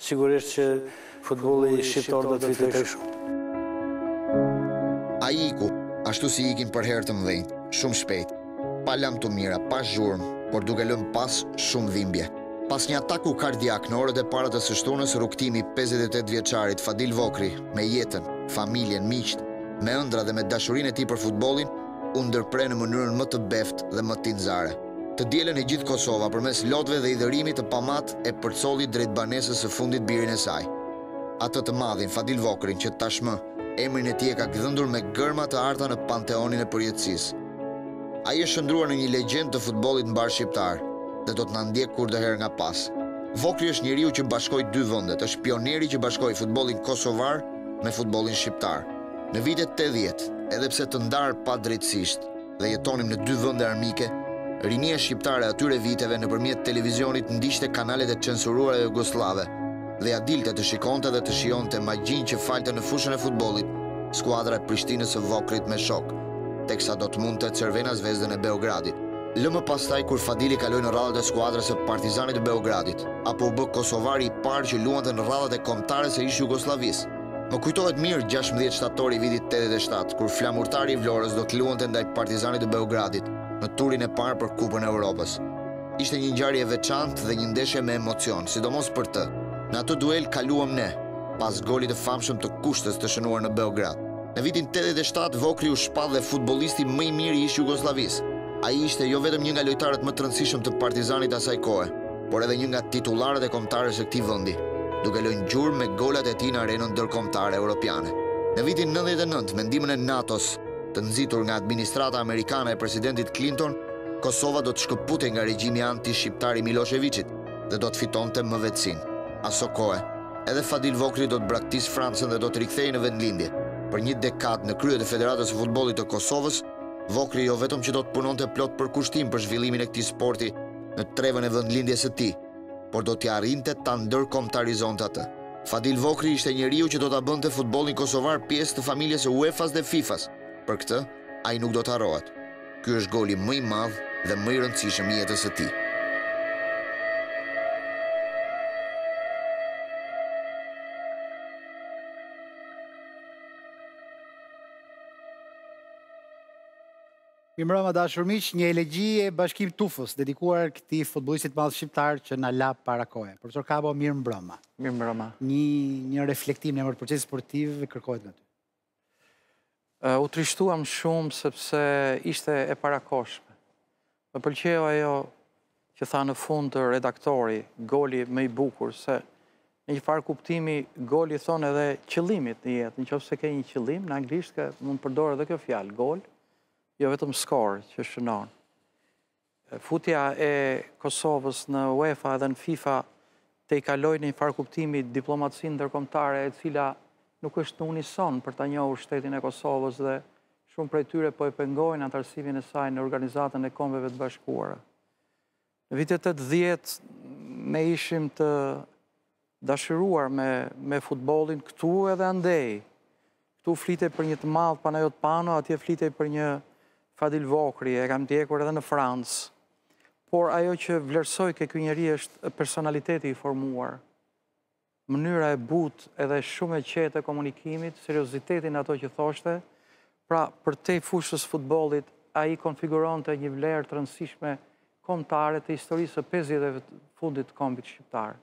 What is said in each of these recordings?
sigurisht që futbolli shqiptar do të fitojë shumë. Ai iku, ashtu si ikin për herë të mëdhenj, shumë shpejt, pa lam të mira, pa zhurmë, por duke lënë pas shumë dhimbje. Pas një ataku kardiak në orët e para të së shtunës, rrugtimi 58 vjeçarit Fadil Vokri, me jetën, familjen, miqt, me ëndra dhe me dashurinë e tij për futbollin, u ndërpre në mënyrën më të beftë dhe më tinxare. Të dielën e gjithë Kosova përmes lotëve dhe i dhërimit të pamat e përcolli drejt banesës së fundit birin e saj. Atë të madhin Fadil Vokrin që tashmë emrin e tij e ka gdhëndur me gërma të arta në panteonin e përjetësisë. Ai është shndruar në një legjendë të futbollit mbar shqiptar dhe do të na ndjek kurdoherë nga pas. Vokri është njeriu që bashkoi dy vendet, është pioneri që bashkoi futbollin kosovar me futbollin shqiptar. Në vitet 80, edhe pse të ndarë padrejtësisht dhe jetonim në dy vende armike, rinia shqiptare atyre viteve nëpërmjet televizionit ndiqte kanalet e censuruara jugoslave dhe ja dilte të shikonte dhe të shijonte magjin që falte në fushën e futbollit skuadra e Prishtinës së Vokrit me shok, teksa do të mundte Cervena Zvezdën e Beogradit. Lëmë pastaj kur Fadili kaloi në radhët e skuadrës së Partizanit të Beogradit, apo u bë kosovari i parë që luante në radhët e kombëtare së ish Jugosllavisë. Më kujtohet mirë 16 shtatori i vitit 87, kur flamurtari i Vlorës do të luante ndaj Partizanit të Beogradit në turin e parë për Kupën e Evropës. Ishte një ngjarje e veçantë dhe një ndeshje me emocion, sidomos për të. Në atë duel kaluam ne, pas golit të famshëm të Kushtës të shënuar në Beograd. Në vitin 87 Vokri u shpall dhe futbollisti më i mirë i ish Jugosllavisë. Ai ishte jo vetëm një nga lojtarët më të rëndësishëm të Partizanit asaj kohe, por edhe një nga titullarët e kombëtarës së këtij vendi, duke lënë gjurmë me golat e tij në arenën ndërkombëtare europiane. Në vitin 99, me ndihmën e NATO-s, të nxitur nga administrata amerikane e presidentit Clinton, Kosova do të shkëputej nga regjimi anti-shqiptar i Miloševićit dhe do të fitonte më vetësinë. Aso kohë, edhe Fadil Vokri do të braktisë Francën dhe do të rikthehej në vendlindje. Për një dekadë në krye të Federatës së Futbollit të Kosovës, Vokri jo vetëm që do të punonte plot për kushtim për zhvillimin e këtij sporti në trevën e vendlindjes së tij, por do t'i arrinte ta ndërkombëtarizonte atë. Fadil Vokri ishte njeriu që do ta bënte futbollin kosovar pjesë të familjes së UEFA-s dhe FIFA-s. Për këtë, ai nuk do të harrohet. Ky është goli më i madh dhe më i rëndësishëm i jetës së tij. Mirëmbrëma dashur miq, një elegji e Bashkim Tufës dedikuar këtij futbollistit të madh shqiptar që na la para kohe. Profesor Kabo, mirëmbrëma. Mirëmbrëma. Një reflektim në emër të procesit sportiv kërkohet nga ty. U trishtuam shumë sepse ishte e parakoshme. Më pëlqeu ajo që tha në fund të redaktori, goli më i bukur, se në një farë kuptimi goli thon edhe qëllimit në jetë. Nëse ke një qëllim, në anglisht mund të përdorë edhe kjo fjalë, gol, jo vetëm skor që shënon. Futja e Kosovës në UEFA dhe në FIFA te i kaloi në një farë kuptimi diplomacinë ndërkombëtare e cila nuk është në unison për ta njohur shtetin e Kosovës dhe shumë prej tyre po e pengojnë antarësimin e saj në Organizatën e Kombeve të Bashkuara. Në vitet 80 ne ishim të dashuruar me futbollin këtu edhe andej. Këtu flitej për një të madh Panajot Pano, atje flitej për një Fadil Vokri, e kam ndjekur edhe në Francë. Por ajo që vlerësoj ke ky njeri është personaliteti i formuar, mënyra e butë edhe shumë e qetë e komunikimit, seriozitetin ato që thoshte, pra për te fushës futbollit, ai konfiguronte një vlerë të rëndësishme kombëtare të historisë së 50-ve të fundit të kombit shqiptar.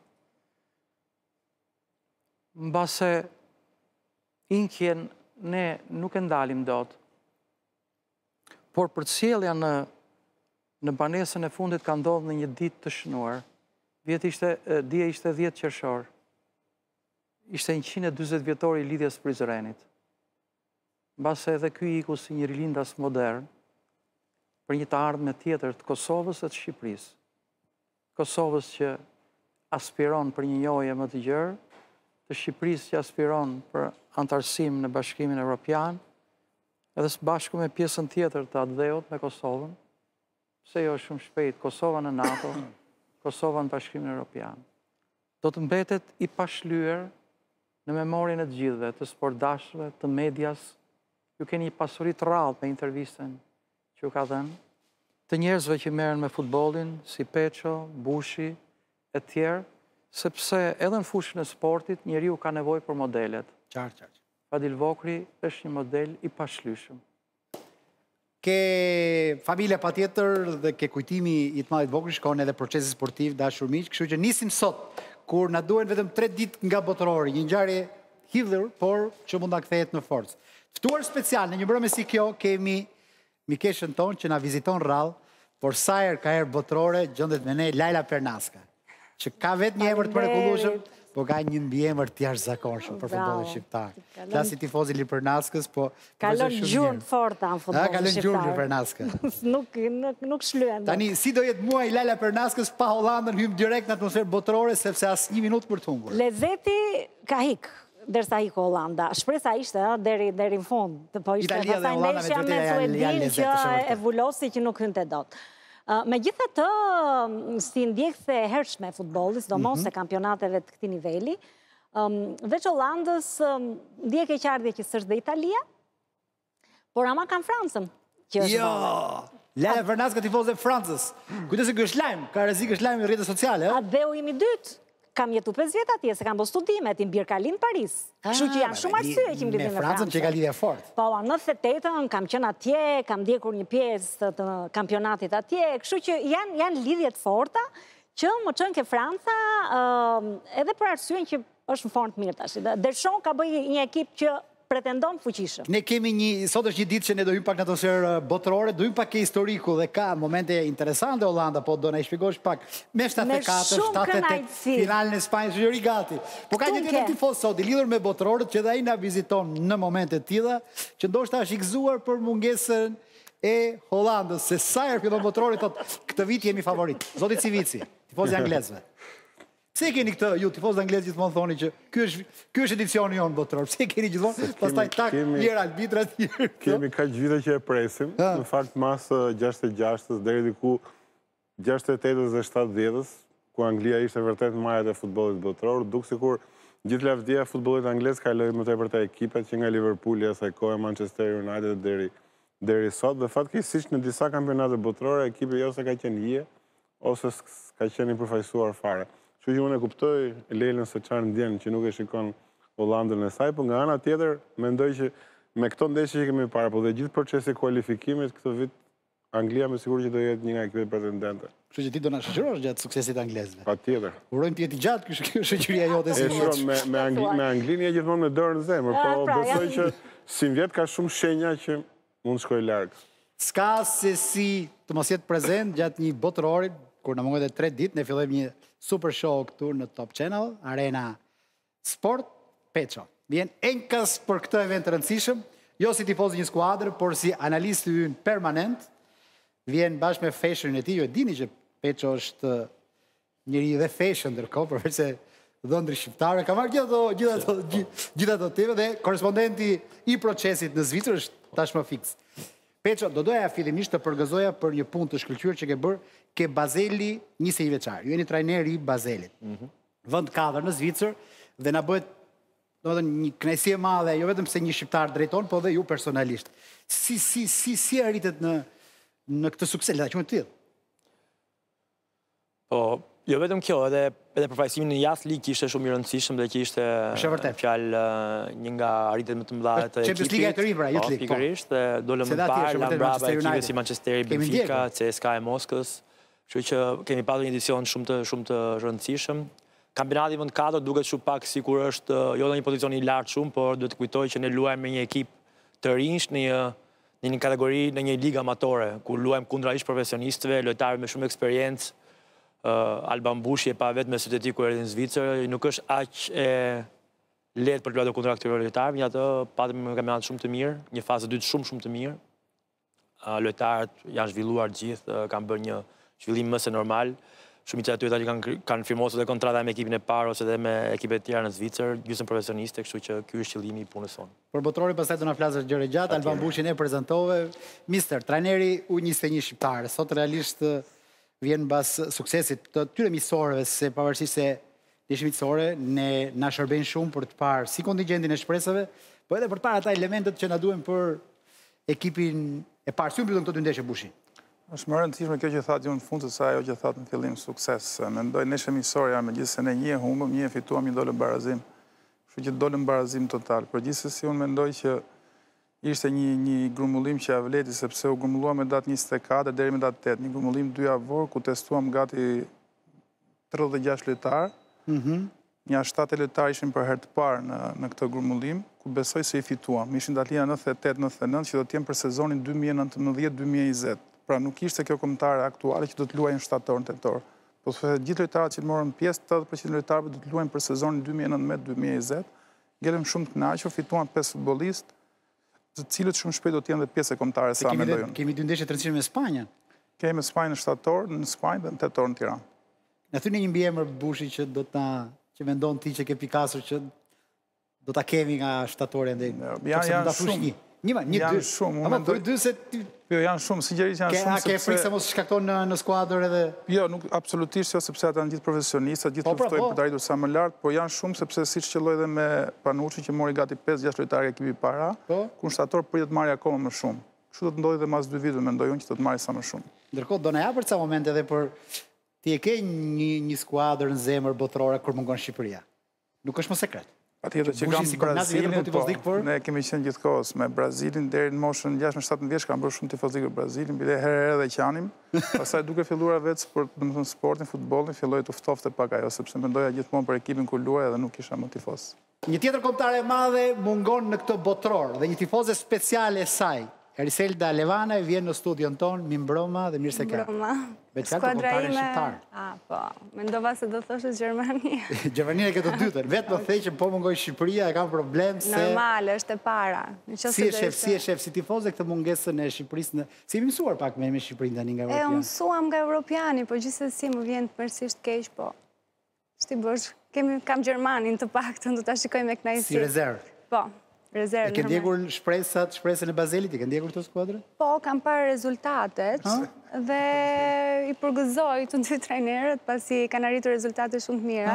Mbase inkjen ne nuk e ndalim dot, por përcjellja në banesën e fundit ka ndodhur në një ditë të shënuar. Dje ishte 10 qershor. Ishte 140 vjetori i lidhjes Prizrenit. Mbase edhe ky iku si një rilindas modern për një të ardhme tjetër të Kosovës dhe të Shqipërisë. Kosovës që aspiron për një njohje më të gjerë, të Shqipërisë që aspiron për antarësim në Bashkimin Evropian, edhe së bashku me pjesën tjetër të atë me Kosovën, pse jo shumë shpejt, Kosova në NATO, Kosova në Bashkimin Evropian. Do të mbetet i pashlyer në memorin e të gjithëve, të sportdashëve, të medias, ju keni një pasuri të rrallë me intervistën që ju ka dhënë, të njerëzve që merren me futbollin, si Peço, Bushi, e tjerë, sepse edhe në fushën e sportit njeriu ka nevojë për modelet. Qartë. Fadil Vokri është një model i pashlyeshëm. Ke familja patjetër dhe ke kujtimi i të madhit Vokri, shkon edhe procesi sportiv dashur miq, kështu që nisim sot kur na duhen vetëm 3 ditë nga botërori, një ngjarje hidhur, por që mund ta kthehet në forcë. Ftuar special në një mbrëmje si kjo kemi mikeshën tonë që na viziton rrallë, por sa herë ka herë botërore gjendet me ne Lajla Pernaska, që ka vetë një emër të mrekullueshëm, po ka një mbiemër të jashtëzakonshëm për futbollin shqiptar. Klasi tifozi i Pernaskës, po kalon gjurmë forta në futbollin shqiptar. Kalon gjurmë Pernaska. Nuk shlyen. Tani si do jetë muaji Lajla Pernaskës pa Hollandën, hym direkt në atmosferë botërore sepse as një minutë për të humbur. Lezeti ka hik derisa hik Hollanda. Shpresa ishte deri në fund. Po ishte Italia dhe Hollanda me Suedin që e vulosi që nuk hynte dot. Megjithatë, si ndjekëse e hershme e futbollit, sidomos e kampionateve të këtij niveli, veç Hollandës ndjek e qartje që s'është dhe Italia, por ama kanë Francën, që është vallë. Lajla Pernaska tifoze Francës. Kujdes se ky është lajm, ka rrezik është lajm në rrjetet sociale, a? Dhe u imi dytë. Kam jetu 5 vjet atje, se kam bo studimet, i mbirë ka linë Paris. Kështu që janë shumë arsye që më lidhin me Francën. Me Francën që ka lidhje fort. Po, në 98-ën kam qenë atje, kam ndjekur një pjesë të kampionatit atje, kështu që janë lidhjet forta që më çon ke Franca, edhe për arsyen që është në formë të mirë tash. Dershon ka bëj një ekip që pretendon fuqishëm. Ne kemi sot është një ditë që ne do hyjmë pak në atmosferë botërore, do hyjmë pak ke historiku dhe ka momente interesante Hollanda, po do na i shpjegosh pak me 74, 78, finalin e Spanjës, është gati. Po ka një tjetër tifoz sot i lidhur me botërorët që dhe ai na viziton në momente të tilla, që ndoshta është i gëzuar për mungesën e Hollandës, se sa herë fillon botërori thotë këtë vit jemi favorit. Zoti Civici, tifozi anglezëve. Pse keni këtë, ju tifozë anglezë gjithmonë thoni që ky është edicioni jonë botëror. Pse keni gjithmonë, pastaj tak tjerë arbitra tjerë. Kemi kaq vite që e presim, në fakt mas 66-s deri diku 68-s dhe 70-s, ku Anglia ishte vërtet majat e futbollit botëror, duk sikur gjithë lavdia e futbollit anglez ka lënë më tepër te ekipet që nga Liverpooli asaj kohe Manchester United deri sot, dhe fatkeqësisht në disa kampionate botërore ekipi ose ka qenë hije ose ka qenë i përfaqësuar fare. Kështu që unë e kuptoj Lelën se çfarë ndjen që nuk e shikon Hollandën e saj, por nga ana tjetër mendoj që me këto ndeshje që kemi parë, po dhe gjithë procesi kualifikimit këtë vit Anglia me siguri që do jetë një nga ekipet pretendente. Kështu që ti do na shoqërosh gjatë suksesit anglezëve. Patjetër. Urojmë të jetë gjatë kjo shoqëria jote si vjet. Me Anglinë je gjithmonë me dorën në zemër, po besoj që si vjet ka shumë shenja që mund shkojë larg. S'ka se si të mos jetë prezent gjatë një botërori, kur na mungon 3 ditë, ne fillojmë një super show këtu në Top Channel, Arena Sport, Peço. Vjen enkas për këtë event të rëndësishëm, jo si tifoz një skuadër, por si analist i ynë permanent, vjen bashkë me fashion e tij, ju e dini që Peço është njëri dhe fashion ndërkohë, përveç se dhëndri shqiptare, ka marrë gjitha ato teme dhe korespondenti i procesit në Zvicër është tashmë fiks. Peço, do doja fillimisht të përgëzoja për një punë të shkëlqyer që ke bërë ke Bazeli 21 vjeçar. Ju jeni trajneri i Bazelit. Vend 4 në Zvicër dhe na bëhet domethënë një kënaqësi e madhe, jo vetëm se një shqiptar drejton, po dhe ju personalisht. Si arritet në këtë sukses, le ta quajmë të tillë? Po, jo vetëm kjo, edhe përfaqësimi në jashtë ligë ishte shumë i rëndësishëm dhe që ishte fjalë një nga arritjet më të mëdha të ekipit. Champions League e të ri pra, jetë ligë. Pikërisht, dhe dolëm më parë nga brapa ekipe si Manchesteri, Benfica, CSKA e Moskës. Kështu që kemi pasur një edicion shumë të rëndësishëm. Kampionati vend 4 duket shumë pak sikur është jo në një pozicion i lartë shumë, por duhet të kujtoj që ne luajmë me një ekip të rinj në një kategori, në një ligë amatore, ku luajmë kundra ish profesionistëve, lojtarë me shumë eksperiencë. Alban Bushi e pa vetë me sytë e tij kur erdhi në Zvicër, nuk është aq e lehtë për të luajtur kundra këtyre lojtarëve, megjithatë patëm një kampionat shumë të mirë, një fazë dytë shumë të mirë. Lojtarët janë zhvilluar gjithë, kanë bërë një zhvillim më se normal. Shumica e tyre që kanë firmosur dhe kontrata me ekipin e parë ose edhe me ekipet tjera në Zvicër, gjysmë profesioniste, kështu që ky është qëllimi i punës sonë. Për botrori pastaj do na flasësh gjëre gjatë, Alban Bushin e prezantove, mister, trajneri U21 shqiptar, sot realisht vjen mbas suksesit të tyre miqësorëve, se pavarësisht se ishim miqësorë, ne na shërben shumë për të parë si kontingjentin e shpresave, po edhe për të parë ata elementet që na duhen për ekipin e parë. Si u mbyllën këto dy ndeshje Bushi? Është më e rëndësishme kjo që thatë ju në fund, se sa ajo që thatë në fillim sukses. Mendoj ne shëmisor janë, me gjithë se ne një humbëm, një fituam, një dolëm barazim. Kështu që dolëm barazim total. Për gjithësësi unë mendoj që ishte një grumullim që ja vleti, sepse u grumulluam me datë 24 deri me datë 8. Një grumullim 2 javor, ku testuam gati 36 lojtarë. Një 7 lojtarë ishin për herë të parë në këtë grumullim, ku besoj se i fituam. Ishin datlina 98-99 që do t'jem për sezonin 2019-2020. Pra nuk ishte kjo kombëtare aktuale që do të luajnë shtator, tetor. Po gjithë lojtarët që morën pjesë, 80% lojtarëve do të luajnë për sezonin 2019-2020. Ngelem shumë të kënaqur, fituan 5 futbollistë, të cilët shumë shpejt do të jenë dhe pjesë e kombëtare sa mendoj unë. Kemi dy ndeshje të rëndësishme me Spanjën. Kemi Spanjën në shtator, në Spanjë dhe në tetor në Tiranë. Në thyni një mbiemër Bushi që që mendon ti që ke pikasur që do ta kemi nga shtatori ndaj. Janë shumë. Janë shumë. Ama për dy se ti... Jo, janë shumë, sinqerisht janë shumë. Ke frikë se mos shkakton në skuadër edhe... Jo, nuk absolutisht jo, sepse ata janë gjithë profesionistë, gjithë luftojnë për të arritur sa më lart, po janë shumë sepse siç qelloi edhe me Panucci që mori gati 5-6 lojtarë ekipi para, ku në shtator pritet marrë akoma më shumë. Kështu do të ndodhi edhe mas 2 viteve mendoj unë që do të marrë sa më shumë. Ndërkohë do na japë për ca momente edhe për ti e ke një skuadër në zemër botërore kur mungon Shqipëria. Nuk është më sekret. Patjetër që kam Brazilin, po ne kemi qenë gjithkohës me Brazilin deri në moshën 16-17 vjeç, kam bërë shumë tifozikë për Brazilin, bile herë edhe qanim. Pastaj duke filluar vetë sportin, futbollin, filloi të ftofte pak ajo, sepse mendoja gjithmonë për ekipin ku luaj dhe nuk isha më tifoz. Një tjetër kombëtare e madhe mungon në këtë botror dhe një tifoze speciale e saj. Eriselda Levana vjen në studion ton, mi mbroma dhe mirë se ka. Mbroma. Skuadra ime... Po, mendova se do thoshe Gjermania. Gjermania e këtë dytër. Vetë më thej që po mungoj Shqipëria, e kam problem se... Normal, është e para. Si e shef, si tifoze këtë mungesën e Shqipërisë... Si jemi mësuar pak me Shqipërinë tani nga Europiani? E, mësuam nga Europiani, po gjithsesi më vjen përësisht keq, po... Shti bësh, kam Gjermanin të paktën, do ta shikoj me kënaqësi. Si rezervë? Po. E ke ndjekur shpresën e Bazelit, ke ndjekur këtë skuadrë? Po, kam parë rezultatet dhe i përgëzoj të dy trajnerët pasi kanë arritur rezultate shumë të mira.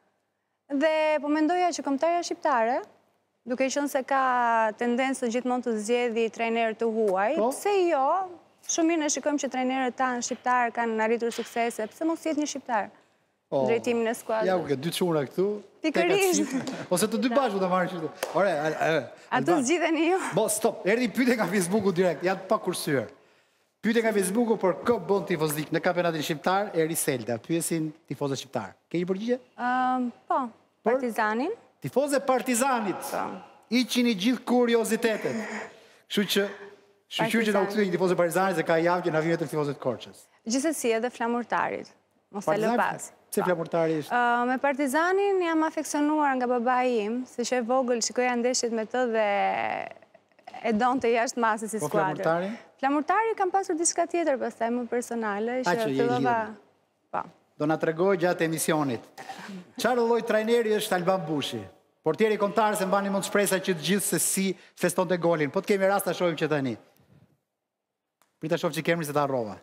Dhe po mendoja që kombëtarja shqiptare, duke qenë se ka tendencë gjithmonë të zgjedhë trajnerë të huaj, pse jo, shumë mirë ne shikojmë që trajnerët tanë shqiptarë kanë arritur suksese, pse mos jetë një shqiptar? Drejtimin e skuadrës. Ja, ku ke dy çuna këtu. Pikërisht. Ose të dy bashkë të marrin këtu. Ore, ato zgjidheni ju. Bo, stop. Erdhi pyetje nga Facebooku direkt, janë pa kursyer. Pyetje nga Facebooku për kë bën tifozik në kampionatin shqiptar, Eriselda, pyesin tifozët shqiptar. Ke një përgjigje? Po, Partizanin. Tifozë Partizanit. Iqin i gjithë kuriozitetet. Kështu që shqyqyr që na u kthye një tifozë Partizanit se ka javë që na vjen të tifozët Korçës. Gjithsesi edhe Flamurtarit. Mos e lë pas. Se Flamurtari ishte? Me Partizanin jam afeksionuar nga babai im, se që e vogël shikoja ndeshjet me të dhe e donte jashtë masës si skuadër. Po Flamurtari? Flamurtari kam pasur diçka tjetër pastaj më personale, që fillova. Po. Do na tregoj gjatë emisionit. Çfarë lloj trajneri është Alban Bushi? Portieri kombëtar se mbani mund shpresa që të gjithë se si festonte golin. Po të kemi rast ta shohim që tani. Prita shoh që kemri se ta harrova.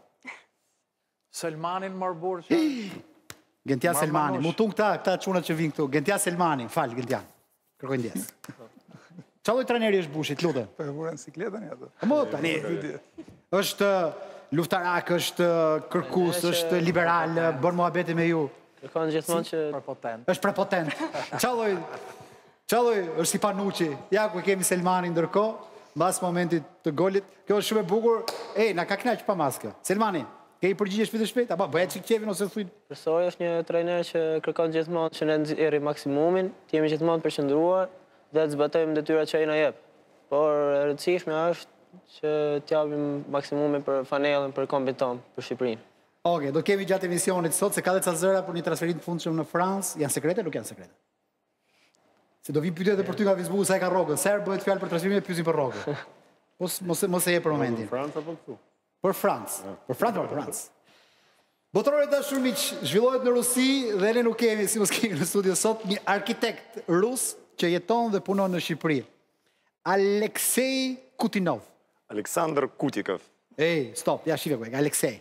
Selmanin Marbur që... Gentja Selmani, mutun këta çunat që vinë këtu. Gentja Selmani, falë Gentjan. Kërkoj ndjes. Qa lloj trajneri është Bushi, të lutem? Po e vura në sikletën atë. Po tani. Është luftarak, është kërkues, është liberal, bën muhabete me ju. Kërkon gjithmonë që është prepotent. Qa lloj është si Panucci. Ja ku kemi Selmanin ndërkohë, mbas momentit të golit. Kjo është shumë e bukur. Na ka kënaq pa maskë. Selmani, ke i përgjigje shpejt e shpejt, apo bëhet çik qevin ose thuj? Besoj është një trajner që kërkon gjithmonë që ne nxjerrim maksimumin, të jemi gjithmonë përqendruar dhe të zbatojmë detyrat që ai na jep. Por e rëndësishme është që të japim maksimumin për fanellën, për kombin tonë, për Shqipërinë. Okej, do kemi gjatë emisionit sot se ka dhe ca zëra për një transferim të fundshëm në Francë, janë sekrete, nuk janë sekrete. Se do vi pyetje edhe për ty nga Facebooku sa e ka Rrogën, sa herë bëhet fjalë për transferimin, pyesin për Rrogën. Mos e jep për momentin. Për Francë apo këtu? Për Francë. Për Francë. Botërore dashur miq, zhvillohet në Rusi dhe ne nuk kemi, si mos kemi në studio sot, një arkitekt rus që jeton dhe punon në Shqipëri. Aleksej Kutinov. Aleksandr Kutikov. Stop, ja shive kuj, Aleksej.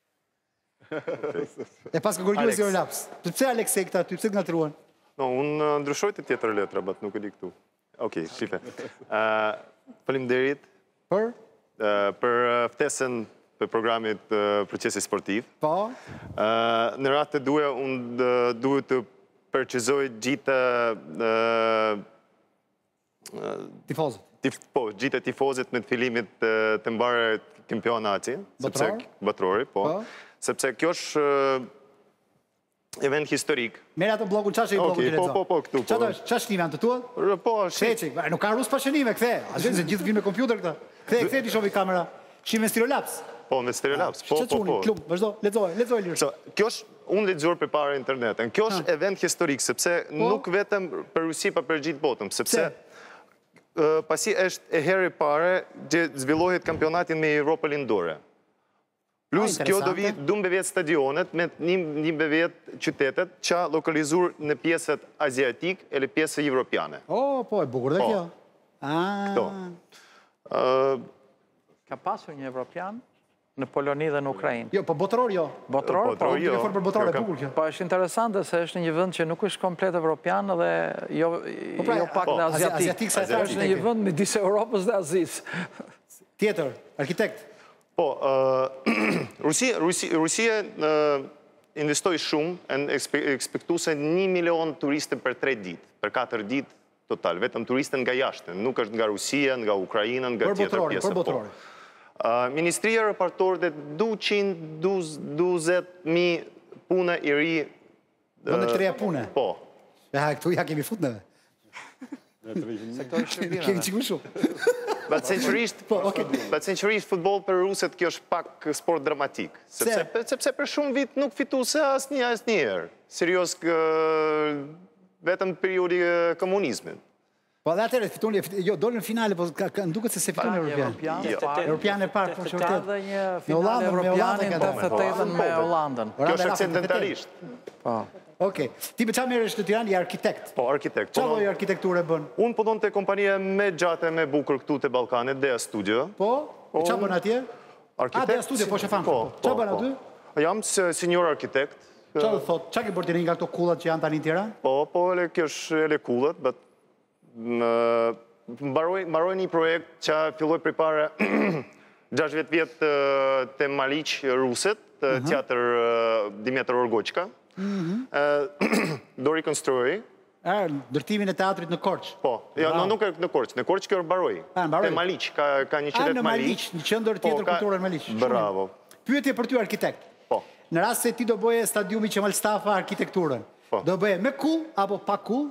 E pas kërgjurë si o laps. Pse Aleksej këta ty, pse të nga të ruan? No, unë ndryshoj të tjetër letra, bat nuk e di këtu. Okej, shife. Faleminderit. Për? Për ftesën për programit procesi sportiv. Po? Në ratë të duhe, unë duhet të përqizoj gjithë Tifozët. Po, gjithë tifozit me të filimit të mbarë kampionati. Botërori, po. Sepse kjo është event historik. Mere atë blokun, qa që i blokun të lezo? Po, këtu. Qa shnive në të tua? Po, sheqi. Nuk ka rus pa shnive, këthe. A gjithë se gjithë vinë me kompjuter këta. Këthe ti shovi kamera. Shqive me stereolaps. Po, me stereolaps. Po. Klub, vazhdo, lezoj lirë. Kjo është, unë lexuar për para internetën. Kjo është event historik, sepse nuk vetëm për Rusi, pa për gjithë botëm. Sepse pasi është e herë pare që zhvillohet kampionatin me Europë lindore. Plus, kjo do vi 12 vjet stadionet me 11 vjet qytetet që lokalizur në pjesët aziatik e le pjesë evropiane. Po, e bukur dhe kjo. Këto. Ka pasur një evropian në Poloni dhe në Ukrajin. Jo, po botëror jo. Botëror, po. Për botëror e bukur kjo. Po, është interesante se është një vënd që nuk është komplet evropian dhe jo pak dhe aziatik. është një vënd me disë Europës dhe Azis. Tjetër, arkitekt. Po, Rusia investoj shumë, ekspektu se 1 milion turiste për 3 dit, për 4 dit total, vetëm turiste nga jashtë, nuk është nga Rusia, nga Ukrajina, nga tjetër pjesë. Për botërori. Ministria repartor dhe 220.000 pune i ri... Vëndë të reja pune? Po. Këtu ja kemi fut nëve. Kemi qiku shumë. Për sinqerisht, futbol për ruset kjo është pak sport dramatik. Sepse për shumë vit nuk fitu se asnjëherë. Serios, vetëm periodi komunizmin. Po dhe atërë, jo, dole në finale, po nduket se fitu në Europian. Europian e parë, po që vërtet. Ka dhe një finale Europianin 88 me Hollandën. Kjo është akcidentalisht. Oke, ti për qa merë është në Tiranë, i arkitekt? Po, arkitekt. Qa dojë arkitekturë e bënë? Unë përdojnë të kompanije me gjate, me bukur këtu të Balkanit, Dea Studio. Po? Qa bënë atje? Arkitekt. Dea Studio, po që fanë. Qa bënë aty? Jam senior arkitekt. Qa dhe thotë, qa ke bërë të një nga këto kullat që janë tani në Tiranë? Po, kjo është ele kullat, bet mbaroj një projekt që filloj për pare 60 vjetë të Maliq Ruset, teatr Dimetër Orgoqka. Do rekonstruoj. Ndërtimin e teatrit në Korç? Po, nuk e në Korç. Në Korç kjo baroj. Te Maliq, ka një qytet Maliq. Një qendër tjetër kulturore në Maliq. Bravo. Pyetje për ty arkitekt. Po. Në rast se ti do bëje stadiumi Qemal Stafa arkitekturën, do bëje me kull apo pa kull?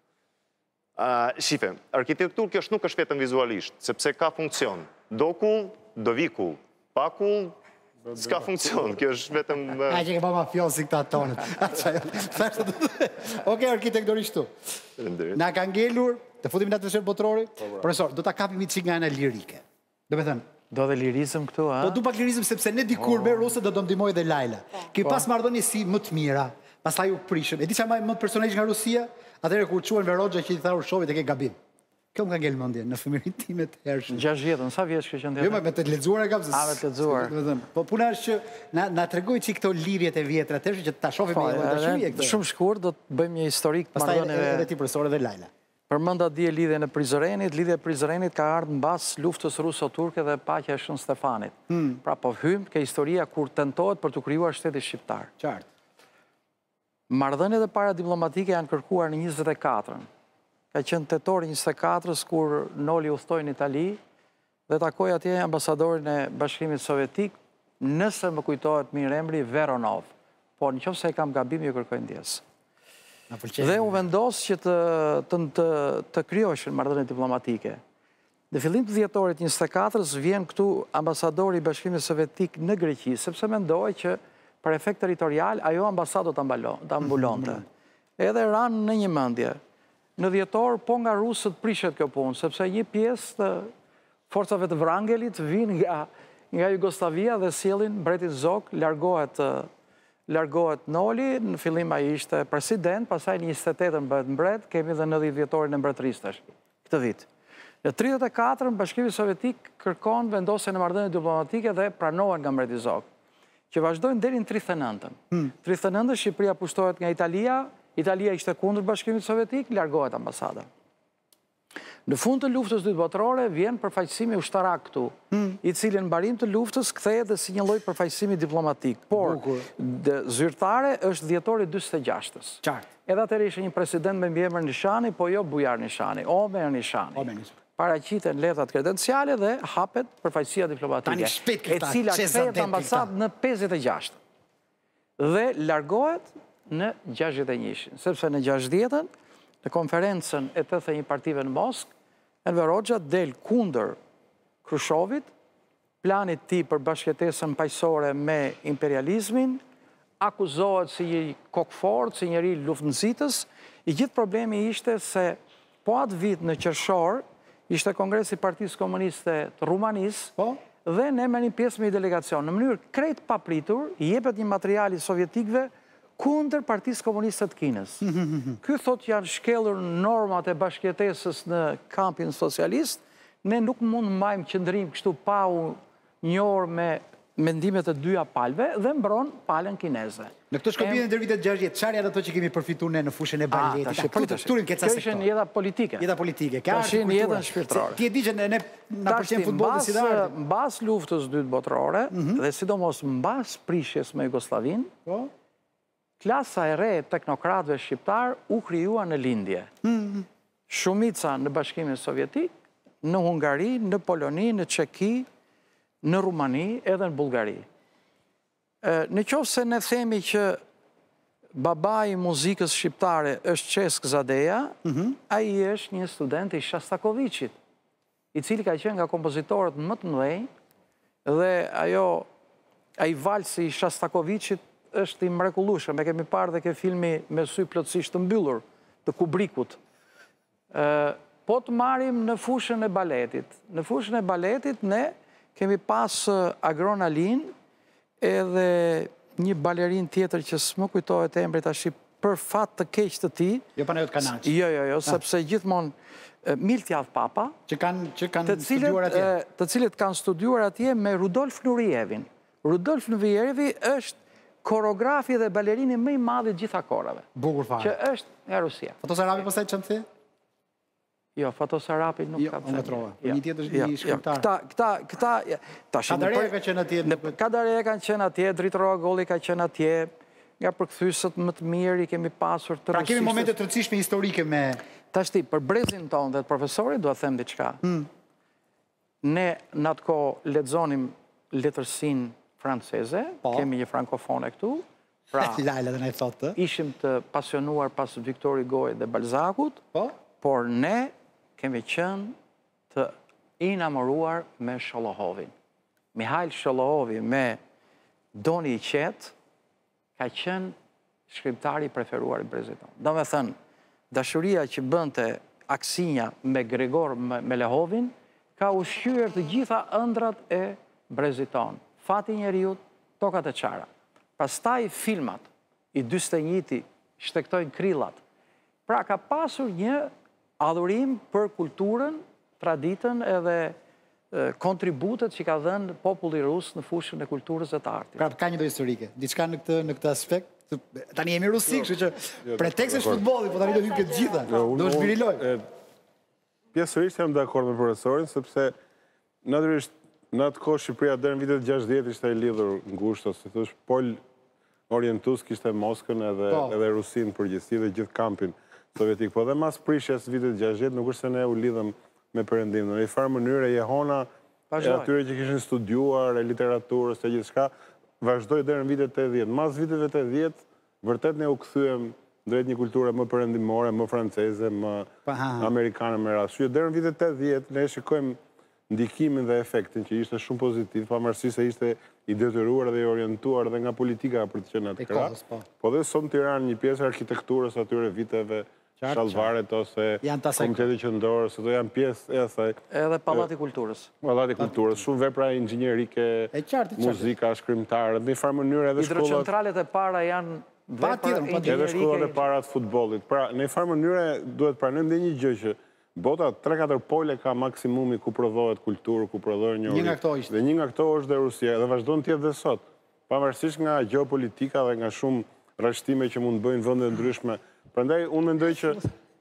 Shife, arkitektur kjo nuk është vetëm vizualisht, sepse ka funksion. Do kull, do vi kull. Pa kull, s'ka funksion, kjo është vetëm... A që ke ba ma fjollë si këta tonët. Oke, arkitektorisht tu. Na ka ngelur, të futim në të shërë botërori, profesor, do të kapim i qik nga ena lirike. Do me thënë? Do dhe lirizm këtu, a? Po du pak lirizm, sepse ne dikur me Rusët do ndimoj dhe Lajla. Ki pas mardoni si më të mira, pas taj u prishëm. E di që më personajsh nga Rusia, atëre kur quen Verogja që i tharur shovit e ke gabim. Kjo më ka ngellë mëndje, në fëmirin time të hershë. 6 jetën, sa vjeç që ndjetë? Jo, me të ledzuar e kam. A, me të ledzuar. Po puna është që na tregoj që i këto lirjet e vjetra të hershë që ta shofi me të shurje këto. Shumë shkur, do të bëjmë një historik të mardoneve. Pastaj edhe ti profesore dhe Lajla. Përmenda dje lidhje në Prizrenit, lidhje e Prizrenit ka ardhë në bas luftës ruso-turke dhe paqja e Shën Stefanit. Pra po hymë ke historia kur tentohet për të krijuar shteti shqiptar. Qartë. Marrëdhëniet e para diplomatike janë kërkuar në 24-ën. Ka qenë tetori 24-ës kur Noli udhtoi në Itali dhe takoi atje ambasadorin e Bashkimit Sovjetik, nëse më kujtohet mirë emri, Veronov. Po nëse e kam gabim, ju kërkoj ndjes. Dhe u vendos që të krijoheshin marrëdhënie diplomatike. Në fillim të dhjetorit 24-ës vjen këtu ambasadori i Bashkimit Sovjetik në Greqi, sepse mendoi që për efekt territorial ajo ambasado ta mbulonte. Edhe ranë në një mendje. Në dhjetor, po nga rusët prishet kjo punë, sepse një pjesë të forcave të Vrangelit vinë nga Jugoslavia dhe sjellin mbretin Zog, largohet Noli, në fillim ai ishte president, pastaj në 28-ën bëhet mbret, kemi dhe në 10 dhjetorin e mbretërisë këtë vit. Në 34-ën Bashkimi Sovjetik kërkon vendosjen e marrëdhënieve diplomatike dhe pranohen nga mbreti Zog, që vazhdojnë deri në 39-ën. 39-ën Shqipëria pushtohet nga Italia ishte kundër Bashkimit Sovjetik, largohet ambasada. Në fund të luftës dytë botërore vjen përfaqësimi ushtarak këtu, i cili në mbarim të luftës kthehet dhe si një lloj përfaqësimi diplomatik. Por zyrtare është dhjetori 46-ës. Qartë. Edhe atëherë ishte një president me mbiemër Nishani, po jo Bujar Nishani, Omer Nishani. Paraqiten letrat kredenciale dhe hapet përfaqësia diplomatike, e cila kthehet ambasadë në 56. Dhe largohet në 61, sepse në 60-ën, në konferencën e 81 partive në Moskë, Enver Hoxha del kundër Krushovit, planit ti për bashkëtesën paqësore me imperializmin, akuzohet si një kokfort, si njëri luftënësitës. I gjithë problemi ishte se po atë vit në qershor, ishte Kongresi i Partisë Komuniste të Rumanisë, dhe ne merrim pjesë me një delegacion. Në mënyrë krejt papritur, i jepet një material i sovjetikëve kundër Partisë Komuniste të Kinës. Ky thot janë shkelur normat e bashkëjetesës në kampin socialist, ne nuk mund mbajmë qëndrim kështu pa u njohur me mendimet e dyja palëve dhe mbron palën kineze. Në këtë shkëmbim ndër vitet 60, çfarë janë ato që kemi përfituar ne në fushën e baletit? Kjo është një jeta politike. Jeta politike, ka është një jetën shpirtërore. Ti e di që ne na pëlqen futbolli si dardhë. Mbas luftës dytë botërore dhe sidomos mbas prishjes me Jugosllavinë, klasa e re e teknokratëve shqiptar u krijuar në lindje. Shumica në Bashkimin Sovjetik, në Hungari, në Poloni, në Çeki, në Rumani, edhe në Bullgari. Në qoftë se ne themi që babai i muzikës shqiptare është Çesk Zadeja, ai është një student i Shostakoviçit, i cili ka qenë nga kompozitorët më të mëdhenj, dhe ai valsi i Shostakoviçit është i mrekullueshëm. E kemi parë dhe ke filmi me sy plotësisht të mbyllur të Kubrickut. Po të marrim në fushën e baletit. Në fushën e baletit ne kemi pas Agron Alin, edhe një balerin tjetër që s'më kujtohet emri tash për fat të keq të tij. Jo Panajot Kanaçi. Jo, sepse gjithmonë Miltjav Papa, që kanë studiuar atje. Të cilët kanë studiuar atje me Rudolf Nurievin. Rudolf Nurievi është koreografi dhe balerini më i madh i gjitha kohërave. Bukur fare. Që është nga Rusia. Fatos Arapi pastaj çan the? Jo, Fatos Arapi nuk ka thënë. Një tjetër një shkrimtar. Këta tash Kadareja ka qenë atje. Kadareja kanë qenë atje, Dritorova Golli ka qenë atje. Nga përkthysët më të mirë i kemi pasur të Pra kemi momente të rëndësishme historike me tash ti për brezin ton dhe të profesorit dua të them diçka. Ne në atë kohë lexonim letërsinë franceze, kemi një frankofone këtu. Pra, Laila dhe ne thotë. Ishim të pasionuar pas Victor Hugoit dhe Balzacut, por ne kemi qenë të inamoruar me Sholohovin. Mihail Sholohovi me Doni i Qetë ka qenë shkrimtari preferuar i brezit ton. Do me thënë, dashuria që bënte Aksinja me Gregor Melehovin ka ushqyer të gjitha ëndrat e brezit ton. Fati njeriut, tokat e qara. Pastaj filmat i 41-ti shtektojnë krillat. Pra ka pasur një adhurim për kulturën, traditën edhe kontributet që ka dhenë populli rus në fushën e kulturës dhe të artit. Pra ka një do historike, diçka në këtë aspekt, tani jemi rusik, kështu që pretekst është futbolli, po tani do hyjnë këtë gjitha, do është viriloj. Pjesërisht jam dakord me profesorin, sepse natyrisht në atë kohë Shqipëria deri në vitet 60 ishte e lidhur ngushtë, si thosh, pol orientues kishte Moskën edhe Rusinë përgjithësi dhe gjithë kampin sovjetik. Po dhe mas prishjes vitet 60 nuk është se ne u lidhëm me perëndim. Në një farë mënyrë jehona e atyre që kishin studiuar, e literaturës, e gjithçka, vazhdoi deri në vitet 80. Mas viteve 80, vërtet ne u kthyem drejt një kulture më perëndimore, më franceze, më amerikane me rast. Deri në vitet 80 ne shikojmë ndikimin dhe efektin që ishte shumë pozitiv, pavarësisht se ishte i detyruar dhe i orientuar dhe nga politika për të qenë atë krah. Po dhe sot Tiranë një pjesë e arkitekturës atyre viteve, Shallvaret ose Komiteti Qendror, se do janë pjesë e asaj. Edhe Pallati Kulturës. Pallati Kulturës, shumë vepra inxhinierike, muzika, shkrimtarë, në një farë mënyrë edhe shkollat. Hidrocentralet e para janë vepra inxhinierike. Edhe shkollat e para të futbollit. Pra, në një farë mënyrë duhet pranojmë dhe një gjë që bota 3-4 pole ka maksimumi ku prodhohet kulturë, ku prodhohet njohuri. Një nga këto ishte. Dhe një nga këto është dhe Rusia, dhe vazhdon të jetë dhe sot. Pavarësisht nga geopolitika dhe nga shumë rrështime që mund bëjnë vende ndryshme. Prandaj unë mendoj që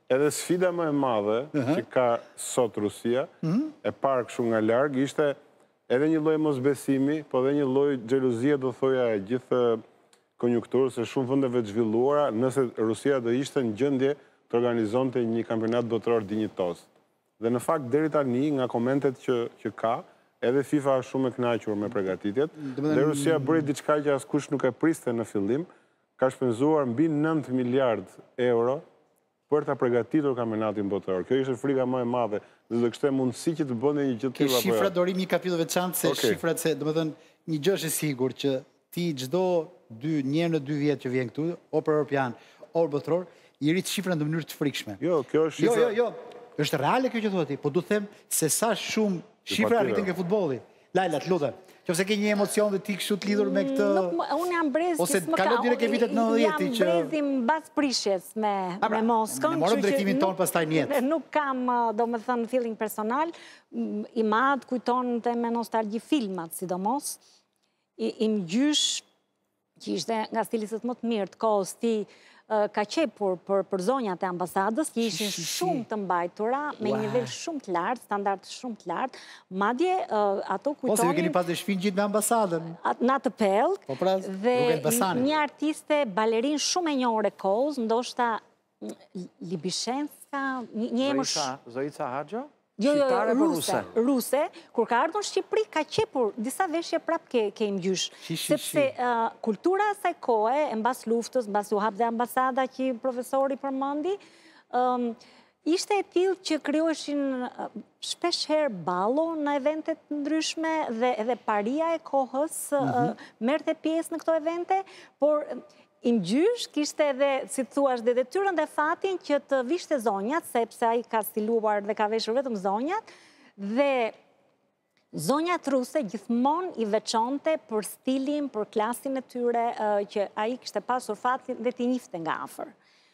Edhe sfida më e madhe që ka sot Rusia, e parë kështu nga larg, ishte edhe një lloj mosbesimi, po edhe një lloj xhelozie, do thoja, e gjithë konjunkturës së shumë vendeve të zhvilluara, nëse Rusia do ishte në gjendje të organizonte një kampionat botëror dinjitos. Dhe në fakt deri tani, nga komentet që ka, edhe FIFA është shumë e kënaqur me përgatitjet, dhe Rusia bëri diçka që askush nuk e priste në fillim, ka shpenzuar mbi 9 miliard euro për ta përgatitur kampionatin botëror. Kjo ishte frika më e madhe, dhe do kishte mundësi që të bënte një gjë të tillë apo jo. Shifrat dorimi një kapitull veçantë se shifrat se, domethënë, një gjë është e sigurt që ti çdo një herë në 2 vjet që vjen këtu, o për Europian, o për botëror, i rrit shifrën në mënyrë të frikshme. Jo, kjo është shifra. Jo. Është reale kjo që thua ti, po du them se sa shumë shifra arritën ke futbolli. Lajla, të lutem. Qofse ke një emocion dhe ti kështu të lidhur me këtë... Unë jam brezi... Ose kalot dire ke vitet 90-ti që... Jam brezi mbas prishjes me Moskën. Ne morëm drejtimin tonë pastaj në jetë. Nuk kam, do me thënë, feeling personal. I madh kujton të me nostalgji filmat, sidomos. I më gjysh, që ishte nga stilisët më të mirë të kohës ti, ka qepur për zonjat e ambasadës, që ishin shumë të mbajtura, me një nivel shumë të lartë, standart shumë të lartë, madje ato kujtonin... Po, se ju keni pas dhe shpinë gjithë me ambasadën. Na të pelk, dhe një artiste balerin shumë e njohur e kohës, ndoshta Libishenska, një emër... Zoica Haxho? Jo, ruse. Kur ka ardhur në Shqipëri, ka qepur disa veshje prap ke imgjysh. Sepse kultura asaj kohe, e mbas luftës, mbas u hap dhe ambasada që profesori përmendi, ishte e tillë që krijoheshin shpesh herë ballo në eventet ndryshme dhe edhe paria e kohës merrte pjesë në këto evente, por imgjysh kishte edhe, si të thuash, dhe detyrën dhe fatin që të vishte zonjat, sepse ai ka stiluar dhe ka veshur vetëm zonjat, dhe zonjat ruse gjithmonë i veçonte për stilin, për klasin e tyre, që ai kishte pasur fatin dhe t'i njifte nga afër.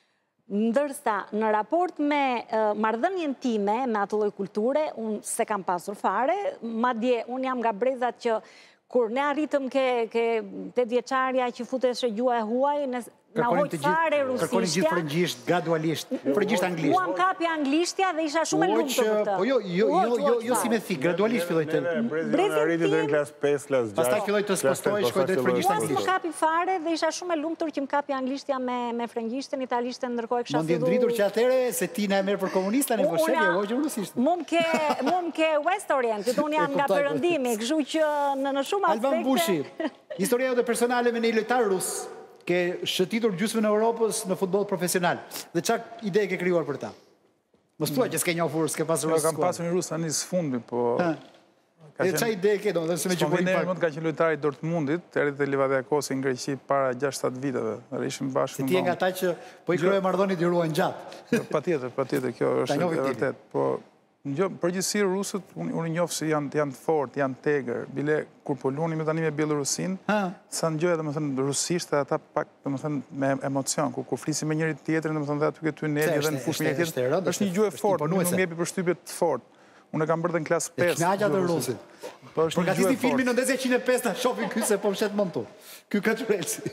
Ndërsa, në raport me marrëdhënien time, me atë lloj kulture, unë se kam pasur fare, madje unë jam nga brezat që kur ne arritëm ke 8 vjeçarja që futeshe gjua e huaj, na hojtë fare rusishtja. Kërkonin gjithë frëngjisht, gradualisht, frëngjisht anglisht. Uam kapi anglishtja dhe isha shumë e lumtur për këtë. Po jo si me thik, gradualisht filloj të... Brezin arriti deri në klasë 5, klasë 6. Pastaj filloj të spostoj, shkoj drejt frëngjisht anglisht. Uam kapi fare dhe isha shumë e lumtur që më kapi anglishtja me frëngjishten, italishten, ndërkohë e kisha filluar. Mund ndritur që atëre se ti na e merr për komunista në Voshelje, hoqë rusisht. Mund ke West Orient, që unë jam nga Perëndimi, kështu që në shumë aspekte... Alban Bushi, historia jote personale me një lojtar rus, ke shëtitur gjysmën e Europës në futboll profesional. Dhe çfarë ide ke krijuar për ta? Mos thua që s'ke njohur, s'ke pasur rus. Kam pasur një rus tani sfundi, po... E çfarë ide ke, domethënë se me që bëri pak. Ka qenë lojtar i Dortmundit, erdhi te Livadiakosi në Greqi para 6-7 viteve. Ne ishim bashkë. Ti je nga ata që po i krye marrëdhëniet i ruajnë gjatë. Patjetër, kjo është e vërtetë, po përgjithësi rusët, unë njoh se janë të fortë, janë tegër, bile kur po luanim tani me Bielorusin, sa ngjoja domethënë rusisht ata pak domethënë me emocion, kur flisin me njëri tjetrin domethënë dhe aty ke tuneli dhe në fushën e tjetër, është një gjuhë e fortë, nuk më jepi përshtypje të fortë. Unë kam bërë në klasë 5. Knaqja të rusit. Përgatiti filmin në 105 na shohim ky se po mshet montu. Ky ka çurelsi.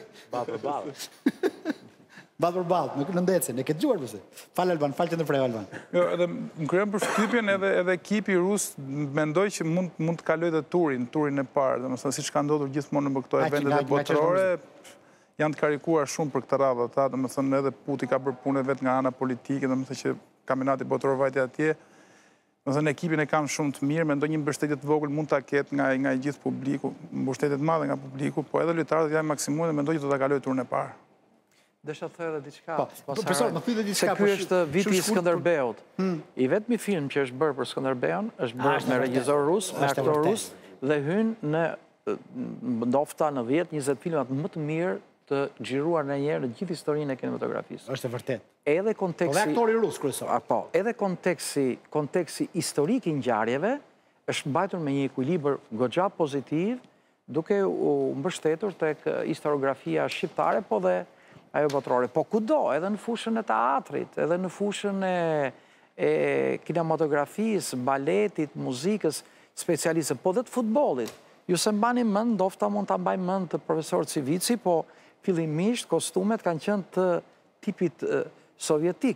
Ball për ball, nuk në ndecën, e ke dëgjuar përse? Fal Alban, fal që ndërprej Alban. Jo, edhe më krijon përshtypjen edhe ekipi rus mendoj që mund të kalojë të turin e parë, domethënë siç ka ndodhur gjithmonë në këto eventet botërore, janë të karikuar shumë për këtë radhë ata, domethënë edhe Puti ka bërë punë vetë nga ana politike, domethënë që kampionati botëror vajte atje. Domethënë ekipin e kanë shumë të mirë, mendoj një mbështetje të vogël mund ta ketë nga i gjithë publiku, mbështetje të madhe nga publiku, po edhe lojtarët janë maksimumi dhe mendoj që do ta kalojë turin e parë. Desha të thë edhe diçka. Profesor, më pyet diçka. Se ky është viti i Skënderbeut. I vetmi film që është bërë për Skënderbeun është bërë me regjisor rus, me aktor rus dhe hyn në ndofta në 10-20 filmat më të mirë të xhiruar ndonjëherë në gjithë historinë e kinematografisë. Është e vërtetë. Edhe konteksti... Po dhe aktori rus kryesor. Po, edhe konteksti historik i ngjarjeve është mbajtur me një ekuilibër goxha pozitiv, duke u mbështetur tek historiografia shqiptare, po dhe ajo botërore. Po kudo, edhe në fushën e teatrit, edhe në fushën e kinematografisë, baletit, muzikës, specialisë, po dhe të futbollit. Ju se mbani mend, ndofta mund ta mbaj mend të profesor Civici, po fillimisht kostumet kanë qenë të tipit sovjetik.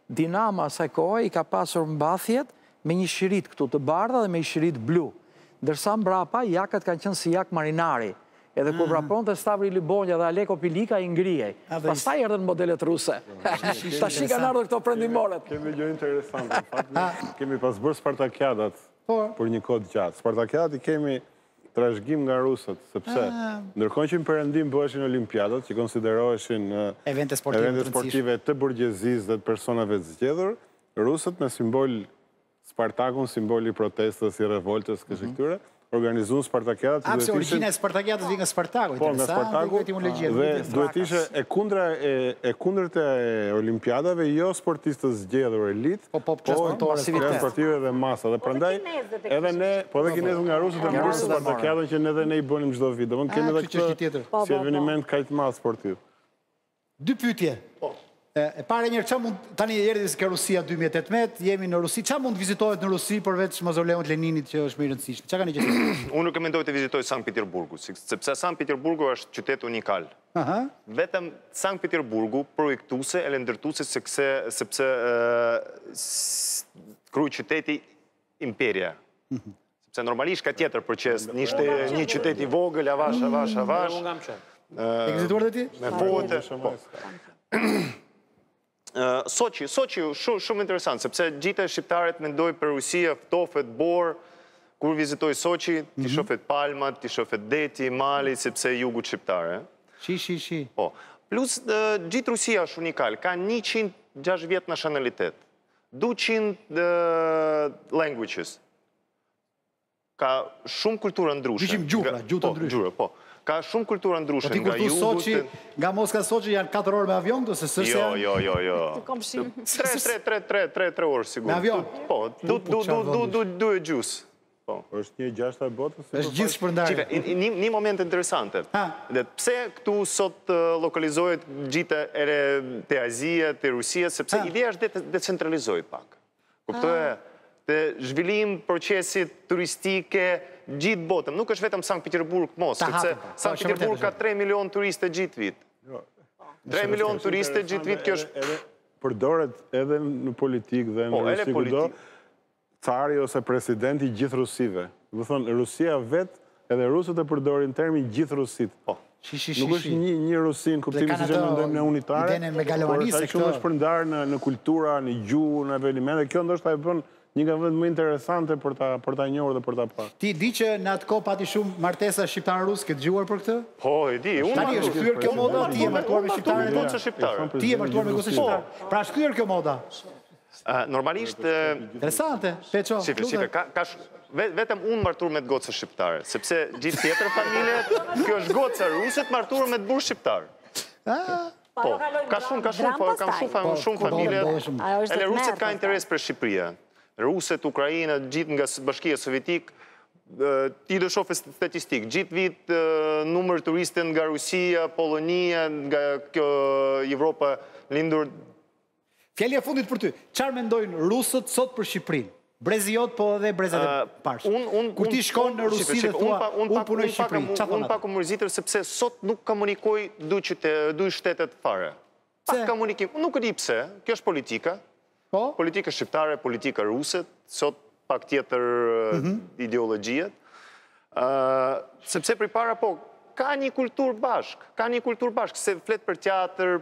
Dinama asaj kohe i ka pasur mbathjet me një shirit këtu të bardha dhe me një shirit blu. Ndërsa mbrapa, jakët kanë qenë si jak marinari. Edhe kur vrapon të Stavri Libonja dhe Aleko Pilika i ngrijej. Pastaj erdhen modelet ruse. Tash i kanë ardhur këto prendimoret. Kemi gjë interesante. Kemi pas bërë Spartakiadat për një kohë gjatë. Spartakiadat i kemi trashëgim nga rusët, sepse ndërkohë që në perëndim bëheshin olimpiadat, që konsideroheshin evente sportive të burgjezisë dhe të personave të zgjedhur, rusët me simbol Spartakun, simboli i protestës, i revoltës, kështu këtyre, organizuan Spartakiadat. Pse origjina e Spartakiadës vjen nga Spartaku, po, nga Spartaku, dhe duhet ishte e kundërt e olimpiadave, jo sportistës zgjedhur elit, po sportive dhe masa. Dhe prandaj edhe ne, po edhe kinezët nga rusët e marrën Spartakiadën që edhe ne i bënim çdo vit. Domthonë kemi edhe këtë si eveniment kaq të madh sportiv. Dy pyetje. E pare njërë, që mund, tani erdhi ke Rusia 2018, jemi në Rusi, që mund vizitohet në Rusi përveç mauzoleun të Leninit që është më i rëndësishëm? Që ka një gjithë? Unë nuk e mendoj të vizitoj Sankt Peterburgu, sepse Sankt Peterburgu është qytet unikal. Vetëm Sankt Peterburgu projektuse e ndërtuese sepse krye qyteti imperia. Sepse normalisht ka tjetër proces, një qytet i vogël, avash. E vizituar dhe ti? Me bote, po. Soqi, shumë interesant, sepse gjithë shqiptarët mendoj për Rusia, ftofet, borë, kur vizitoj Soqi, ti shofet palmat, ti shofet deti, mali, sepse jugut shqiptare. Shi. Po, plus gjithë Rusia është unikal, ka 106 vjetë nacionalitet, 200 languages, ka shumë kulturë ndryshme. Gjyqim gjuhë të ndryshme. Po. Ka shumë kulturë ndryshme nga jugut. Po ti kur tu nga Moska Soqi janë 4 orë me avion, do se sërse? Jo. 3 orë, sigur. Me avion? Po, du e gjusë. është një gjashta e botës? është gjithë shpërndarje. Një moment interesante. Pse këtu sot lokalizohet gjithë ere të Azia, të Rusia, sepse ideja është decentralizohet pak. Kuptoje? Të zhvillim procesit turistike gjithë botëm. Nuk është vetëm Sankt Peterburg, Moskë, sepse Sankt Peterburg ka 3 milion turiste gjithë vit. 3 milion turiste gjithë vit, kjo është... Përdoret edhe në politikë dhe në Rusi kudo, cari ose presidenti gjithë rusive. Dhe thonë, Rusia vetë, edhe rusët e përdorin termin gjithë rusit. Nuk është një Rusi në kuptimi si që mendojmë në unitare, por është shumë është përndarë në kultura, në gjuhë, në evenimente. Kjo ndoshta e bën një nga vendet më interesante për ta njohur dhe për ta parë. Ti di që në atë kohë pati shumë martesa shqiptar-rus, ke dëgjuar për këtë? Po, e di. Tani është kthyer kjo moda, ti je martuar me shqiptarë. Ti je martuar me gocë shqiptar. Pra është kthyer kjo moda. Normalisht... Interesante, Peqo. Shife, vetëm unë martuar me të gocë shqiptare, sepse gjithë tjetër familje, kjo është goca ruset martuar me të burr shqiptar. Po, ka shumë familje, edhe ruset ka interes për Shqipëria. Ruset, Ukrajina, gjithë nga Bashkia Sovjetik, ti do shofe statistik, gjithë vit numër turiste nga Rusia, Polonia, nga kjo Evropa lindur. Fjallja fundit për ty, qarë mendojnë rusët sot për Shqipërinë? Breziot, po edhe brezat e parsh. Kur ti shkon në Rusi dhe thua, unë punoj Shqipëri, qa thonë? Unë pak mërzitër, sepse sot nuk komunikoj du shtetet fare. Pak komunikim, nuk e di pse, kjo është politika. Politika shqiptare, politika ruset, sot pak tjetër ideologjiet. Sepse për para, ka një kultur bashk, se flet për teatr,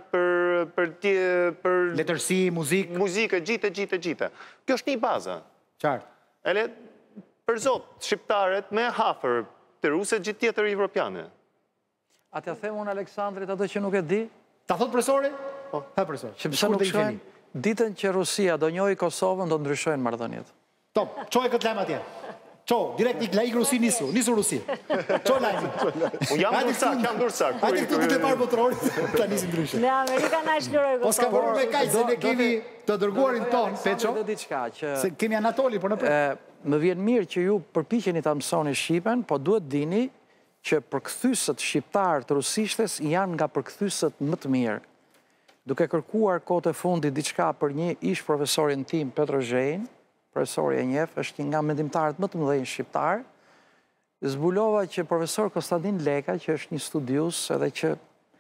për... letërsi, muzikë. Muzikë, gjithë. Kjo është një baza. Qartë. Ele, për zot, shqiptaret me hafër të ruset gjithë tjetër evropiane. A të them unë Aleksandrit ato që nuk e di? Ta thot profesori? Po. Ha, profesor. Që nuk shkojnë? Ditën që Rusia do njohë Kosovën, do ndryshojnë marrëdhëniet. Top, qoj këtë lajmë atje. Direkt i laik Rusi nisu Rusi. Qoj lajmë. Unë jam dursak. Hajde këtu të parë botrorit, ta nisi ndryshë. Me Amerika na shliroj Kosovë. Po s'ka përru me kaj, se ne kemi të dërguarin ton, Peqo. Se kemi Anatoli, por në për. Më vjen mirë që ju përpiqeni ta mësoni Shqipen, po duhet dini që përkthysët shqiptar të rusishtes janë nga përkthysët më të mirë. Duke kërkuar kohët e fundit diçka për një ish profesorin tim, Petro Zhejn, profesori e njef, është një nga mendimtarët më të mëdhenj shqiptar, zbulova që profesor Konstantin Leka, që është një studius edhe që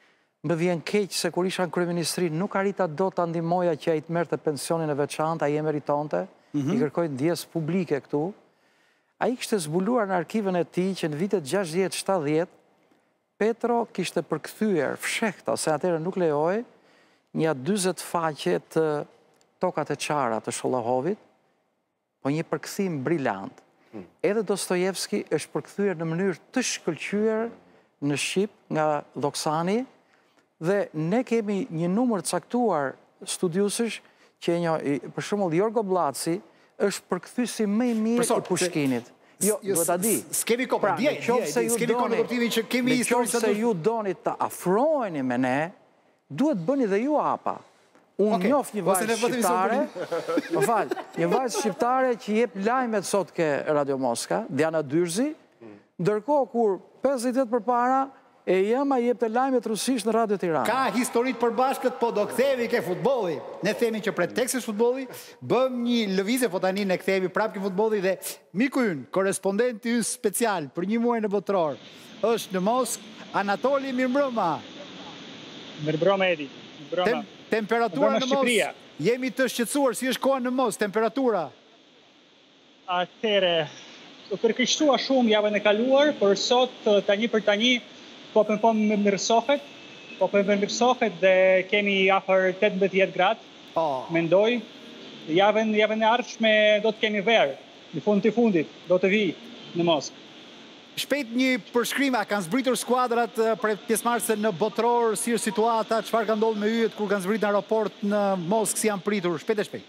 më vjen keq se kur isha në kryeministri nuk arrita do ta ndihmoja që ai të merrte pensionin e veçantë, ai e meritonte, i kërkoi ndjes publike këtu. Ai kishte zbuluar në arkivën e tij që në vitet 60-70 Petro kishte përkthyer fshehta, se atëherë nuk lejoi, një 40 faqe të Tokat e Çara të Shollahovit, po një përkthim briljant. Edhe Dostojevski është përkthyer në mënyrë të shkëlqyer në Shqip nga Doksani, dhe ne kemi një numër caktuar studiusësh që për shembull Jorgo Blaci është përkthyesi më i mirë i Pushkinit. Jo, duhet ta di. S'kemi kohë, s'kemi kohë në kuptimin që kemi histori se ju doni të afroheni me ne, duhet bëni dhe ju apa. Unë njoh një vajzë shqiptare, një vajzë shqiptare që jep lajmet sot ke Radio Moska, Diana Dyrzi, ndërkohë kur 50 vjet përpara e jema jep të lajmet rusisht në Radio Tirana. Ka historit përbashkët, po do kthehemi ke futbolli. Ne themi që pretekst është futbolli, bëm një lëvizje, po tani ne kthehemi prapë ke futbolli dhe miku ynë, korrespondenti ynë special për një muaj në botror, është në Moskë, Anatoli, mirëmbrëma. Mirëmbrëma Edi. Temperatura në Moskë. Jemi të shqetësuar, si është koha në Moskë, temperatura? Atëre, u përkeqësua shumë javën e kaluar, por sot tani për tani po mirësohet dhe kemi afër 18 gradë. Mendoj, javën e ardhshme do të kemi verë, në fund të fundit do të vi në Moskë. Shpejt një përshkrim, a kanë zbritur skuadrat për pjesëmarrëse në botror, si është situata, çfarë ka ndodhur me yjet kur kanë zbritur në aeroport në Moskë, si janë pritur, shpejt e shpejt.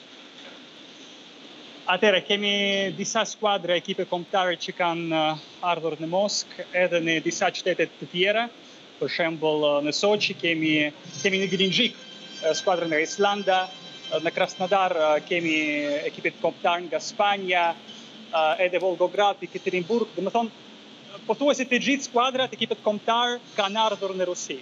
Atëre, kemi disa skuadra, ekipe kombëtare që kanë ardhur në Moskë, edhe në disa qytete të tjera. Për shembull, në Sochi kemi në Glinxhik, skuadrën nga Islanda, në Krasnodar kemi ekipet kombëtare nga Spanja, edhe Volgograd, Ekaterinburg. Dhe më thonë, pothuajse të gjithë skuadrat, ekipet kombëtare kanë ardhur në Rusi.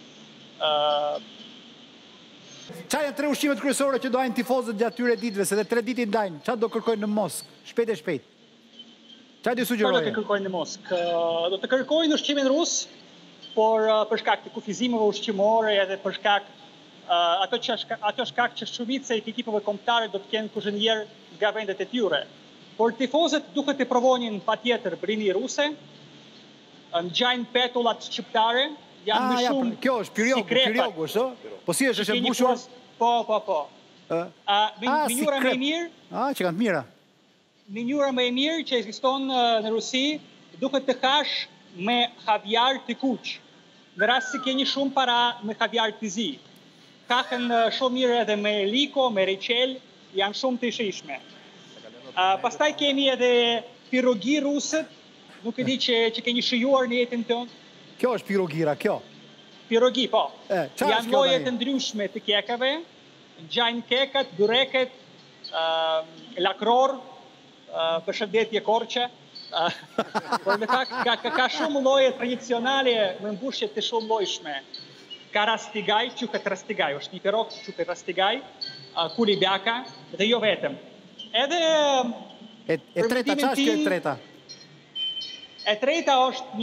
Qa janë 3 ushqimet kryesore që dojnë tifozët gjatë tyre ditëve, se dhe 3 ditë i ndajnë, qa do kërkojnë në Moskë, shpejt e shpejt? Qa do sugjerojnë? Qa do të kërkojnë në Moskë? Do të kërkojnë ushqimin rus, por për shkak të kufizimeve ushqimore edhe për shkak ato shkak që shumica e ekipeve kombëtare do të kenë kuzhinier nga vendet e tyre. Por tifozët duhet të provonin patjetër brini ruse, ngjajnë petullat shqiptare, janë më shumë kjo është pirjogu, është? Po si është e mbushur? Po. Mënyra më e mirë. Që kanë të mira. Mënyra më e mirë që ekziston në Rusi duhet të hash me haviar të kuq. Në rast se keni shumë para me haviar të zi. Hahen shumë mirë edhe me liko, me reqel, janë shumë të shishme. Pastaj kemi edhe pirogi rusët, nuk e di që keni shijuar në jetën tonë. Kjo është pirogira, kjo? Pirogi, po. Janë lloje të ndryshme të kekave, ngjajnë kekat, byreket, lakror, përshëndetje Korçe. Por me ka shumë lloje tradicionale me mbushje të shumë llojshme. Ka rastigaj, quhet rastigaj, është një pirog, quhet rastigaj, kulibjaka dhe jo vetëm. Edhe e treta, çfarë është e treta? E treta është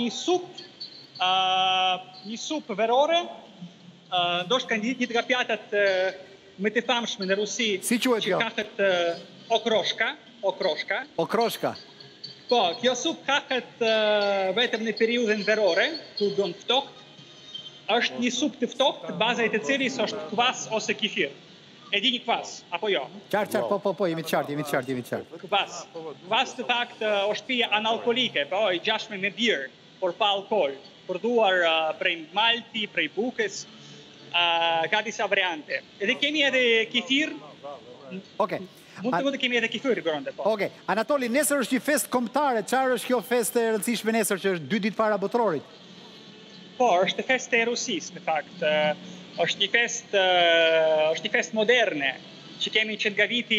një supë verore, ndoshta kanë një nga pjatat më të famshme në Rusi, si quhet kjo? Që kahet okroshka. Okroshka. Po, kjo supë kahet vetëm në periudhën verore, kur do të ftohtë. Është një supë të ftohtë, baza e të cilis është kvas ose kefir. E di një kvas, apo jo? Qartë, po, jemi të qartë. Kvas të fakt është pija analkolike, po, i gjashme me birë, por pa alkohol. Përduar prej malti, prej bukës, ka disa variante. Edhe kemi edhe kefir. Okej. Mund të kemi edhe kefir i bërënde, po. Okej, Anatoli, nesër është një fest kombëtare, qarë është kjo fest e rëndësishme nesër që është 2 ditë para botrorit? Po, është fest e Rusisë, në fakt. është një fest moderne, që kemi që nga viti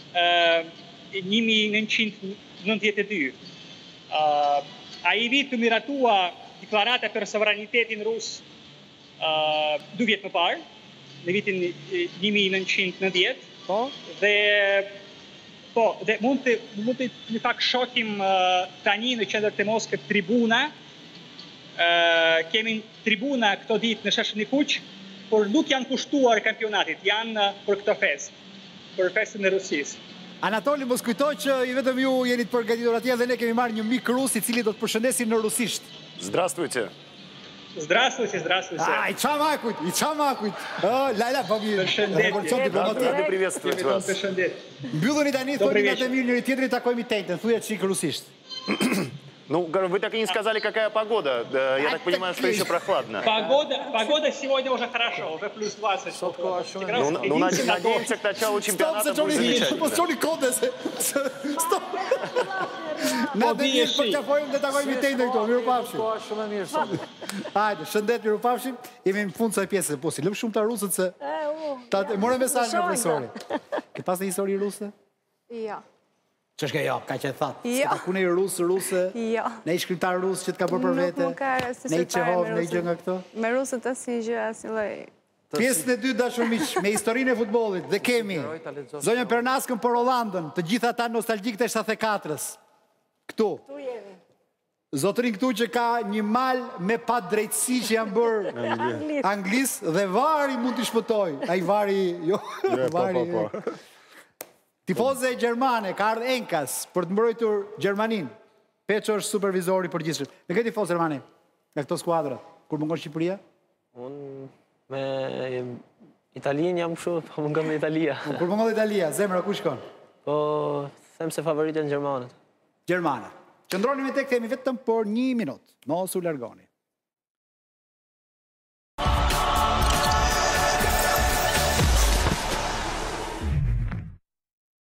1992. Ai vit të miratua deklarata për sovranitetin rus 2 vjet më parë, në vitin 1990, dhe mund të në fakt shohim tani në qendër të Moskës tribuna kemi tribuna këto ditë në Sheshën e Kuq, por nuk janë kushtuar kampionatit, janë për këtë festë, për festën e Rusisë. Anatoli, mos kujtoj që i vetëm ju jeni të përgatitur atje dhe ne kemi marrë një mik rus i cili do të përshëndesim në rusisht. Здравствуйте. Здравствуйте, здравствуйте. I qa makujt. Lajla, bëmi revolucion diplomatik. Рады приветствовать вас. Mbyllën i tani, thoni nga të mirë njëri tjetëri, takojmë i tejtën, thuja qikë rusisht. Ну, вы так и не сказали, какая погода. Я так понимаю, что еще прохладно. Погода сегодня уже хорошо, уже плюс 20. Ну, надеемся, к началу чемпионата будет замечательно. Stop! Na dhe mirë për të fojmë dhe takojmë i tejtë këto, miru pafshim. Hajde, shëndet, miru pafshim. Jemi në fund saj pjesë, po si lëmë shumë të rusët se... More mesazh nga profesori. Ke pas një histori ruse? Jo. Që është ka jo, ka që e thatë? Se ka kune i ruse? Jo. Ne i shkrimtar rusë që të ka bërë për vete? Nuk ka rësë Ne i Qehov, ne i gjë nga këto? Me rusët asë gjë, asë loj. Pjesën e dytë dashur miq, me historinë e futbollit dhe kemi zonjën Pernaskën për Hollandën, të gjithë ata nostalgjik të 74-s. Këtu. Tu jemi. Zotërin këtu që ka një mal me pa drejtësi që janë bërë Anglis dhe Vari mund t'i shpëtoj. Ai Vari, jo, Vari. Tifoze Gjermane, ka ardhë Enkas për të mbrojtur Gjermanin. Peço është supervizori për gjithshëm. Me këtë tifoz Gjermani, nga këto skuadrat, kur mungon Shqipëria? Unë me Italin jam kështu, po mungon me Italia. Kur mungon dhe Italia, zemra ku shkon? Po, them se favoritën Gjermanët. Gjermana. Qëndroni me tek, themi vetëm por 1 minutë. Mos u largoni.